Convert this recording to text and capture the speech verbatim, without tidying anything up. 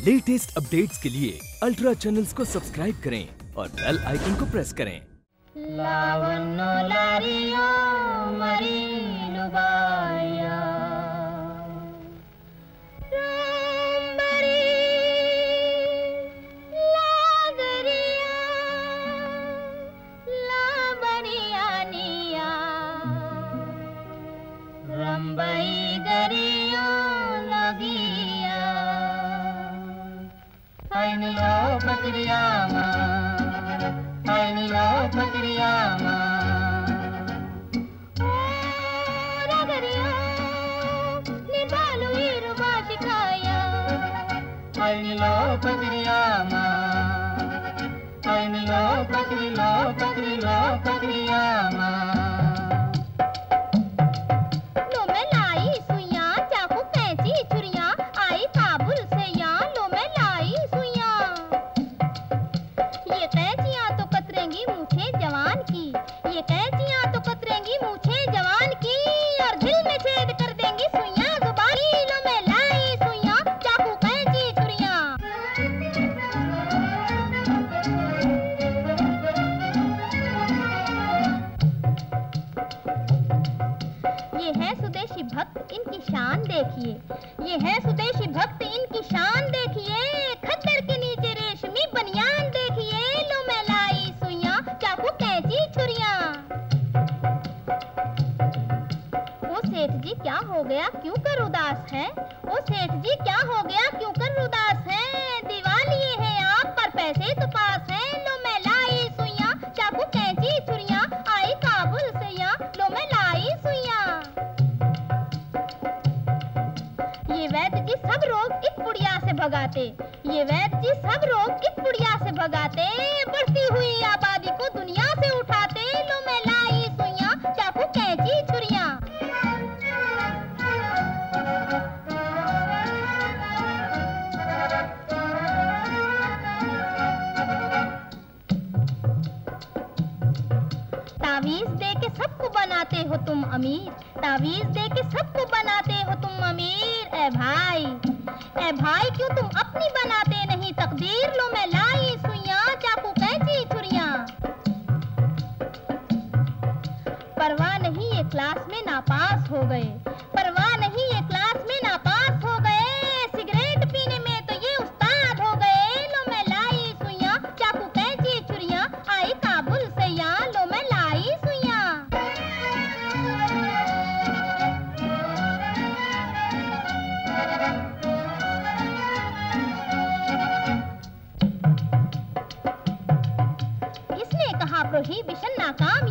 Latest updates के लिए ultra channels को सब्सक्राइब करें और बेल आइकन को प्रेस करें। लावण्यो लारियो मरीनु बाया रामबरी लागरिया लाबरिया निया रंबई गरियो लगिया आइनलो पकड़ियामा आइनलो पकड़ियामा ओ रगरिया निबालु इरुबा शिकाया आइनलो पकड़ियामा आइनलो पकड़िलो पकड़िलो पकड़ियामा लो मैं लाई सुइया चाकू कैंची छुरिया आई काबुल से यहाँ लो मैं लाई सुइया ये कैंचियां तो कतरेंगी मूछे जवान की ये कैंचियां तो कतरेंगी मूछे जवान की और दिल में छेद कर देंगी सुइयां जुबानी लो मैं लाई सुइयां चाकू कैंची छुरियां ये है स्वदेशी भक्त इनकी शान देखिए ये है स्वदेशी भक्त इनकी शान देखिए खद्दर के नीचे रेशमी बनियान देखिए लो मैं लाई सुइयां चाकू कैंची छुरियां ओ सेठ जी क्या हो गया क्यों कर उदास है ओ सेठ जी क्या हो गया क्यों कर उदास है दिवाली है आप पर पैसे तो पास है लो मैं लाई सुइयां चाकू कैंची छुरियां आई काबुल से यहाँ लो मैं लाई सुइयां ये वैद्य जी सब रोग एक पुड़िया से भगाते ये वैद्य जी सब रोग एक पुड़िया से भगाते बढ़ती हुई आबादी को दुनिया से उठाते लो मैं लाई सुइयां चाकू कैंची छुरियां तावीज दे के सबको बनाते हो तुम अमीर तावीज दे के सबको बनाते हो तुम अमीर ए भाई ए भाई क्यों तुम अपनी बनाते नहीं तकदीर लो मैं लाई सुइयां चाकू कैंची छुरियां परवाह नहीं ये क्लास में नापास हो गए परवाह नहीं ये क्लास में नापास हो गए सिगरेट पीने में तो ये उस्ताद हो गए लो मैं लाई सुइयां चाकू कैंची छुरियां आई काबुल से यहाँ लो मैं लाई सुइयां किसने कहा प्रोहिबिशन नाकाम